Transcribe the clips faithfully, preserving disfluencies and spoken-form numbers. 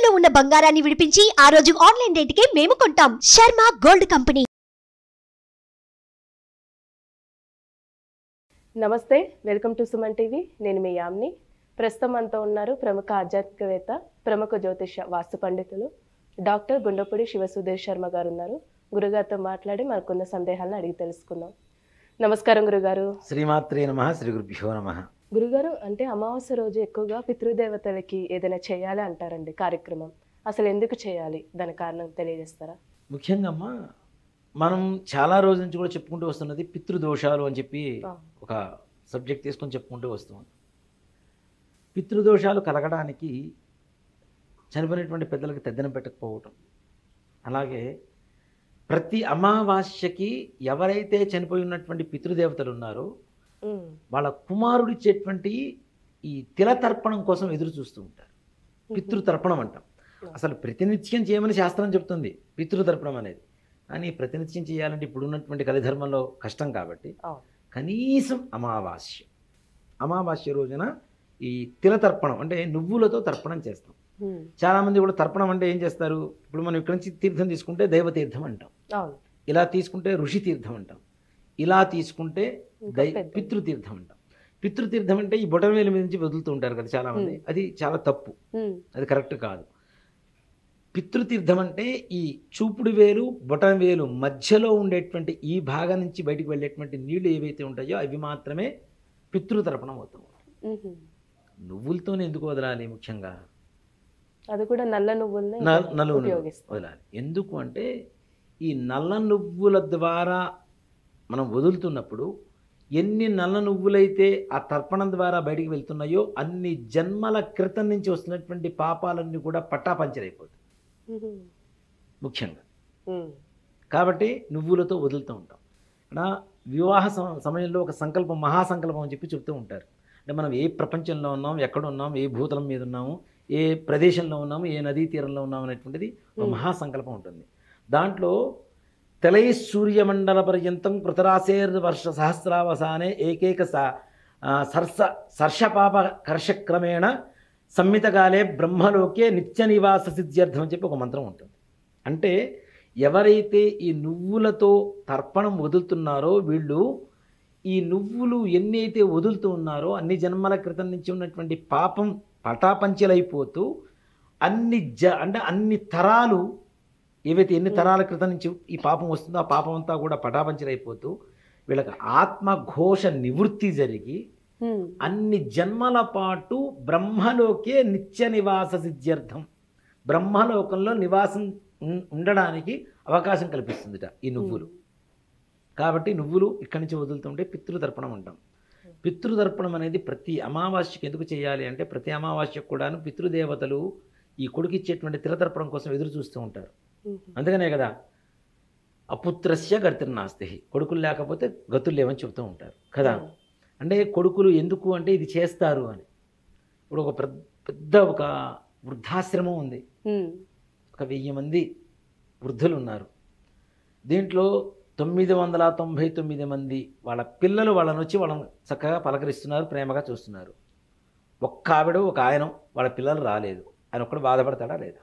తాకట్టులో ఉన్న బంగారాన్ని విడిపించి ఆ రోజు ఆన్లైన్ రేటుకే మేము కొంటాం. Sharma gold company. నమస్తే, వెల్కమ్ టు సుమన్ టీవీ. నేను మీ యామ్ని. ప్రస్తుతం అంతా ఉన్నారు ప్రముఖ ఆధ్యాత్మికవేత్త, ప్రముఖ జ్యోతిష వాస్తు పండితులు డాక్టర్ గుండపూడి శివసుధీర్ శర్మ గారు ఉన్నారు. గురుగారితో మాట్లాడి మనకున్న సందేహాలను అడిగి తెలుసుకుందాం. నమస్కారం గురుగారు. శ్రీమాత్రే నమః. శ్రీ గురుభ్యో నమః. గురుగారు, అంటే అమావాస్య రోజు ఎక్కువగా పితృదేవతలకి ఏదైనా చేయాలి అంటారండి కార్యక్రమం. అసలు ఎందుకు చేయాలి, దాని కారణం తెలియజేస్తారా? ముఖ్యంగా అమ్మా, మనం చాలా రోజుల నుంచి కూడా చెప్పుకుంటూ వస్తున్నది పితృదోషాలు అని చెప్పి ఒక సబ్జెక్ట్ తీసుకొని చెప్పుకుంటూ వస్తున్నాం. పితృదోషాలు కలగడానికి చనిపోయినటువంటి పెద్దలకి తెద్దనం పెట్టకపోవటం, అలాగే ప్రతి అమావాస్యకి ఎవరైతే చనిపోయి ఉన్నటువంటి పితృదేవతలు ఉన్నారో వాళ్ళ కుమారుడిచ్చేటువంటి ఈ తిలతర్పణం కోసం ఎదురు చూస్తూ ఉంటారు. పితృతర్పణం అంటాం. అసలు ప్రతినిత్యం చేయమని శాస్త్రం చెప్తుంది పితృతర్పణం అనేది. కానీ ప్రతినిత్యం చేయాలంటే ఇప్పుడున్నటువంటి కలిధర్మంలో కష్టం కాబట్టి కనీసం అమావాస్య అమావాస్య రోజున ఈ తిలతర్పణం అంటే నువ్వులతో తర్పణం చేస్తాం. చాలామంది కూడా తర్పణం అంటే ఏం చేస్తారు, ఇప్పుడు మనం ఇక్కడి నుంచి తీర్థం తీసుకుంటే దైవతీర్థం అంటాం, ఇలా తీసుకుంటే ఋషి తీర్థం అంటాం, ఇలా తీసుకుంటే దై పితృతీర్థం అంటాం. పితృతీర్థం అంటే ఈ బొటనవేలు మీద నుంచి వదులుతూ ఉంటారు కదా చాలామంది, అది చాలా తప్పు, అది కరెక్ట్ కాదు. పితృతీర్థం అంటే ఈ చూపుడు వేలు బొటనవేలు మధ్యలో ఉండేటువంటి ఈ భాగం నుంచి బయటికి వెళ్ళేటువంటి నీళ్లు ఏవైతే ఉంటాయో అవి మాత్రమే పితృతర్పణం అవుతాం. నువ్వులతోనే ఎందుకు వదలాలి? ముఖ్యంగా అది కూడా నల్ల నువ్వుల్ని నలుగు వదలాలి. ఎందుకు అంటే ఈ నల్ల నువ్వుల ద్వారా మనం వదులుతున్నప్పుడు ఎన్ని నల్ల నువ్వులైతే ఆ తర్పణం ద్వారా బయటికి వెళ్తున్నాయో అన్ని జన్మల క్రితం నుంచి వస్తున్నటువంటి పాపాలన్నీ కూడా పట్టాపంచరైపోతాయి ముఖ్యంగా. కాబట్టి నువ్వులతో వదులుతూ ఉంటాం. ఇక్కడ వివాహ సమయంలో ఒక సంకల్పం, మహాసంకల్పం అని చెప్పి చెప్తూ ఉంటారు. అంటే మనం ఏ ప్రపంచంలో ఉన్నాం, ఎక్కడ ఉన్నాం, ఏ భూతలం మీద ఉన్నాము, ఏ ప్రదేశంలో ఉన్నాము, ఏ నదీ తీరంలో ఉన్నాము అనేటువంటిది ఒక మహాసంకల్పం ఉంటుంది. దాంట్లో తలై సూర్యమండల పర్యంతం కృతరాశేర్ వర్ష సహస్రావసానే ఏకైక సర్స సర్షపాప కర్షక్రమేణ సంహితకాలే బ్రహ్మలోకే నిత్య నివాస సిద్ధ్యర్థం అని చెప్పి ఒక మంత్రం ఉంటుంది. అంటే ఎవరైతే ఈ నువ్వులతో తర్పణం వదులుతున్నారో వీళ్ళు ఈ నువ్వులు ఎన్ని అయితే వదులుతూ ఉన్నారో అన్ని జన్మల క్రితం నుంచి ఉన్నటువంటి పాపం పటాపంచలైపోతూ అన్ని జ అంటే అన్ని తరాలు ఏవైతే ఎన్ని తరాల క్రితం నుంచి ఈ పాపం వస్తుందో ఆ పాపం అంతా కూడా పటాపంచలైపోతూ వీళ్ళకి ఆత్మఘోష నివృత్తి జరిగి అన్ని జన్మల పాటు బ్రహ్మలోకే నిత్య నివాస సిద్ధ్యర్థం, బ్రహ్మలోకంలో నివాసం ఉండడానికి అవకాశం కల్పిస్తుందిట ఈ నువ్వులు. కాబట్టి నువ్వులు ఇక్కడి నుంచి వదులుతుంటే పితృతర్పణం అంటాం. పితృతర్పణం అనేది ప్రతి అమావాస్యకి ఎందుకు చేయాలి అంటే ప్రతి అమావాస్యకు కూడాను పితృదేవతలు ఈ కొడుకు ఇచ్చేటువంటి తిలతర్పణం కోసం ఎదురు చూస్తూ ఉంటారు. అందుకనే కదా అపుత్రస్య గతిర్నాస్తి, కొడుకులు లేకపోతే గతులు లేవని చెబుతూ ఉంటారు కదా. అంటే కొడుకులు ఎందుకు అంటే ఇది చేస్తారు అని. ఇప్పుడు ఒక పెద్ద ఒక వృద్ధాశ్రమం ఉంది, ఒక వెయ్యి మంది వృద్ధులు ఉన్నారు. దీంట్లో తొమ్మిది వందల తొంభై తొమ్మిది మంది వాళ్ళ పిల్లలు వాళ్ళని వచ్చి వాళ్ళని చక్కగా పలకరిస్తున్నారు, ప్రేమగా చూస్తున్నారు. ఒక్క ఆవిడ ఒక ఆయన వాళ్ళ పిల్లలు రాలేదు, ఆయన ఒక్కడు బాధపడతాడా లేదా?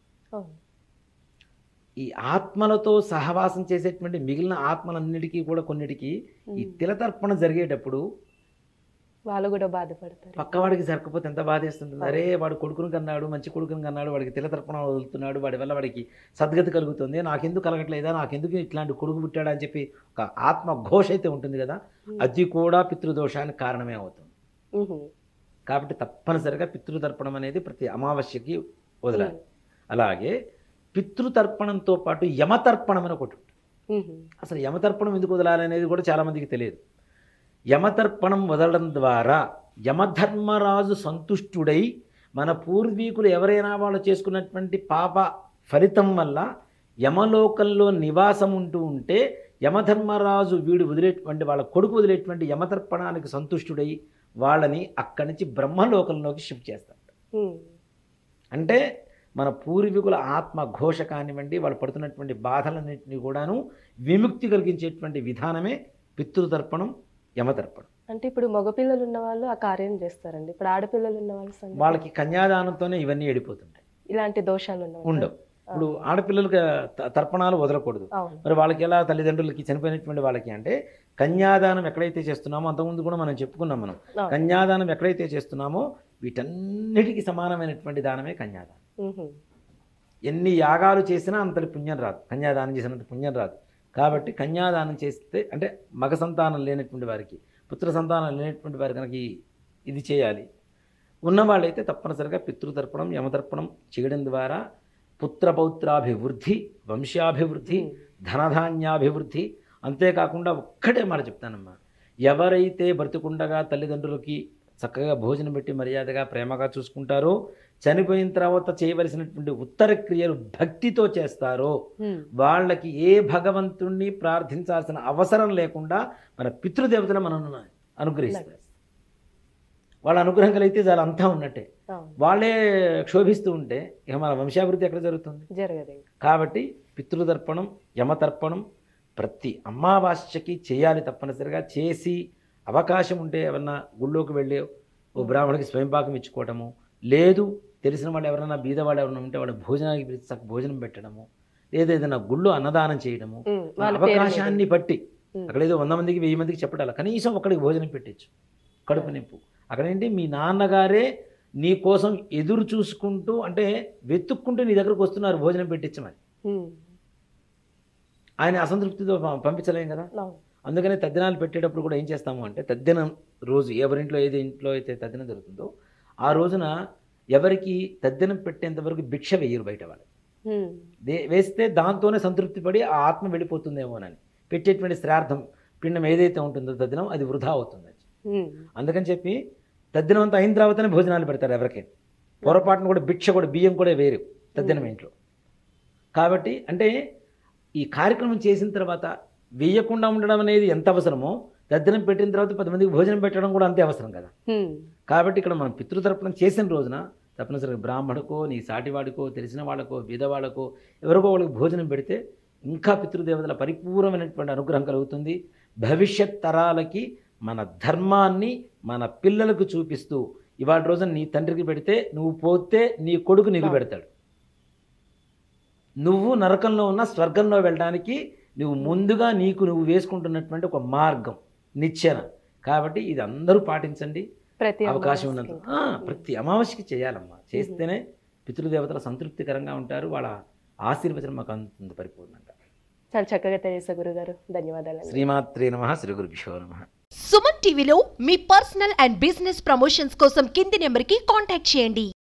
ఈ ఆత్మలతో సహవాసం చేసేటువంటి మిగిలిన ఆత్మలన్నిటికీ కూడా కొన్నిటికి ఈ తిలతర్పణ జరిగేటప్పుడు వాళ్ళు కూడా బాధపడతారు. పక్కవాడికి జరగకపోతే ఎంత బాధేస్తుంది. అరే వాడు కొడుకుని కన్నాడు, మంచి కొడుకుని కన్నాడు, వాడికి తిలతర్పణ వదులుతున్నాడు, వాడి వల్ల వాడికి సద్గతి కలుగుతుంది, నాకెందుకు కలగట్లేదా, నాకెందుకు ఇట్లాంటి కొడుకు పుట్టాడా అని చెప్పి ఒక ఆత్మ ఘోష అయితే ఉంటుంది కదా, అది కూడా పితృదోషానికి కారణమే అవుతుంది. కాబట్టి తప్పనిసరిగా పితృతర్పణం అనేది ప్రతి అమావాస్యకి వదలాలి. అలాగే పితృతర్పణంతో పాటు యమతర్పణం అని ఒకటి ఉంటుంది. అసలు యమతర్పణం ఎందుకు వదలాలి అనేది కూడా చాలామందికి తెలియదు. యమతర్పణం వదలడం ద్వారా యమధర్మరాజు సంతుష్టుడై మన పూర్వీకులు ఎవరైనా వాళ్ళు చేసుకున్నటువంటి పాప ఫలితం వల్ల యమలోకంలో నివాసం ఉంటూ ఉంటే యమధర్మరాజు వీడు వదిలేటువంటి వాళ్ళ కొడుకు వదిలేటువంటి యమతర్పణానికి సంతుష్టుడై వాళ్ళని అక్కడి నుంచి బ్రహ్మలోకంలోకి షిఫ్ట్ చేస్తాడు. అంటే మన పూర్వీకుల ఆత్మ ఘోష కానివ్వండి, వాళ్ళు పడుతున్నటువంటి బాధలన్నింటినీ కూడాను విముక్తి కలిగించేటువంటి విధానమే పితృతర్పణం, యమతర్పణం. అంటే ఇప్పుడు మగపిల్లలు ఉన్న వాళ్ళు ఆ కార్యం చేస్తారండి, ఇప్పుడు ఆడపిల్లలు ఉన్న వాళ్ళు వాళ్ళకి కన్యాదానంతోనే ఇవన్నీ ఎడిపోతుంటాయి. ఇలాంటి దోషాలు ఉండవు. ఉండవు. ఇప్పుడు ఆడపిల్లలకి త- తర్పణాలు వదలకూడదు. అవును. మరి వాళ్ళకి ఎలా తల్లిదండ్రులకి చనిపోయినటువంటి వాళ్ళకి అంటే కన్యాదానం ఎక్కడైతే చేస్తున్నామో అంతకుముందు కూడా మనం చెప్పుకున్నాం మనం అవును. కన్యాదానం ఎక్కడైతే చేస్తున్నామో వీటన్నిటికీ సమానమైనటువంటి దానమే కన్యాదానం. మ్హూ. ఎన్ని యాగాలు చేసినా అంతటి పుణ్యం రాదు, కన్యాదానం చేసినంత పుణ్యం రాదు. కాబట్టి కన్యాదానం చేస్తే అంటే మగ సంతానం లేనటువంటి వారికి, పుత్ర సంతానం లేనటువంటి వారికి కనుక ఈ- ఇది చేయాలి. ఉన్నవాళ్ళైతే తప్పనిసరిగా పితృతర్పణం యమతర్పణం చేయడం ద్వారా పుత్రపౌత్రాభివృద్ధి, వంశాభివృద్ధి, ధనధాన్యాభివృద్ధి, అంతేకాకుండా ఒక్కటే మాట చెప్తానమ్మా, ఎవరైతే బ్రతికుండగా తల్లిదండ్రులకి చక్కగా భోజనం పెట్టి మర్యాదగా ప్రేమగా చూసుకుంటారో, చనిపోయిన తర్వాత చేయవలసినటువంటి ఉత్తర క్రియలు భక్తితో చేస్తారో మ్. వాళ్ళకి ఏ భగవంతుణ్ణి ప్రార్థించాల్సిన అవసరం లేకుండా మన పితృదేవతలు మనల్ని అనుగ్రహిస్తారు. వాళ్ళ అనుగ్రహం కలిగితే చాలా అంతా ఉన్నట్టే. అవును. వాళ్ళే క్షోభిస్తూ ఉంటే ఇక మన వంశాభివృద్ధి ఎక్కడ జరుగుతుంది? జరగదు ఇంకా. కాబట్టి పితృతర్పణం యమతర్పణం ప్రతి అమావాస్యకి చేయాలి తప్పనిసరిగా. చేసి అవకాశం ఉంటే ఏమన్నా గుళ్ళోకి వెళ్ళి ఓ బ్రాహ్మడికి స్వయంపాకం ఇచ్చుకోవటము, లేదు తెలిసిన వాళ్ళు ఎవరైనా బీదవాళ్ళు ఎవరైనా ఉంటే వాళ్ళ భోజనానికి పిలిచి చక్క భోజనం పెట్టడము, లేదా ఏదైనా గుళ్ళో అన్నదానం చేయడము, మ్. మన వాళ్ళ పేరు మీద. అవకాశాన్ని బట్టి మ్. అక్కడ ఏదో వంద మందికి వెయ్యి మందికి చెప్పడాలి, కనీసం ఒక్కడికి భోజనం పెట్టచ్చు, కడుపు నింపు. అక్కడేంటి మీ నాన్నగారే నీ కోసం ఎదురు చూసుకుంటూ అంటే వెతుక్కుంటూ నీ దగ్గరకు వస్తున్నారు భోజనం పెట్టించమని. మ్. ఆయన అసంతృప్తితో పం- పంపించలేం కదా. అవును. అందుకనే తద్దినాలు పెట్టేటప్పుడు కూడా ఏం చేస్తాము అంటే తద్దినం రోజు ఎవరింట్లో ఏది ఇంట్లో అయితే తద్దినం జరుగుతుందో ఆ రోజున ఎవరికి తద్దినం పెట్టేంత వరకు భిక్ష వేయరు బయట వాళ్ళు. మ్. దే వేస్తే దాంతోనే సంతృప్తి పడి ఆ ఆత్మ వెళ్ళిపోతుందేమోనని పెట్టేటువంటి శ్రాద్ధం పిండం ఏదైతే ఉంటుందో తద్దినం అది వృధా అవుతుంది. మ్. అందుకని చెప్పి తద్దినం అంతా అయిన తర్వాతనే భోజనాలు పెడతారు ఎవరికైనా. పొరపాటును కూడా భిక్ష కూడా బియ్యం కూడా వేరు తద్దినం ఇంట్లో. కాబట్టి అంటే ఈ కార్యక్రమం చేసిన తర్వాత వేయకుండా ఉండడం అనేది ఎంత అవసరమో తద్దినం పెట్టిన తర్వాత పది మందికి భోజనం పెట్టడం కూడా అంతే అవసరం కదా. మ్. కాబట్టి ఇక్కడ మనం పితృతర్పణం చేసిన రోజున తప్పనిసరిగా బ్రాహ్మడికో నీ సాటివాడికో తెలిసిన వాళ్ళకో బీదవాళ్ళకో ఎవరికో వాళ్ళకి భోజనం పెడితే ఇంకా పితృదేవతల పరిపూర్ణమైనటువంటి అనుగ్రహం కలుగుతుంది. భవిష్యత్ తరాలకి మన ధర్మాన్ని మన పిల్లలకు చూపిస్తూ ఇవాళ రోజున నీ తండ్రికి పెడితే నువ్వు పోతే నీ కొడుకు నీకు పెడతాడు. నువ్వు నరకంలో ఉన్న స్వర్గంలో వెళ్ళడానికి నువ్వు ముందుగా నీకు నువ్వు వేసుకుంటున్నటువంటి ఒక మార్గం నిచ్చెన. కాబట్టి ఇది అందరూ పాటించండి. ప్రతి అవకాశం ఉన్నంత అమావాస్యకి. ఆ, ప్రతి అమావాస్యకి చేయాలమ్మా. చేస్తేనే పితృదేవతల సంతృప్తికరంగా ఉంటారు, వాళ్ళ ఆశీర్వచనం మాకు అందుతుంది పరిపూర్ణంగా. చాలా చక్కగా తెలియజేశారు గురుగారు. ధన్యవాదాలు. శ్రీమాత్రే నమః, శ్రీ గురుభ్యో నమః. సుమన్ టీవీలో మీ పర్సనల్ అండ్ బిజినెస్ ప్రమోషన్స్ కోసం కింది నెంబర్కి కాంటాక్ట్ చేయండి.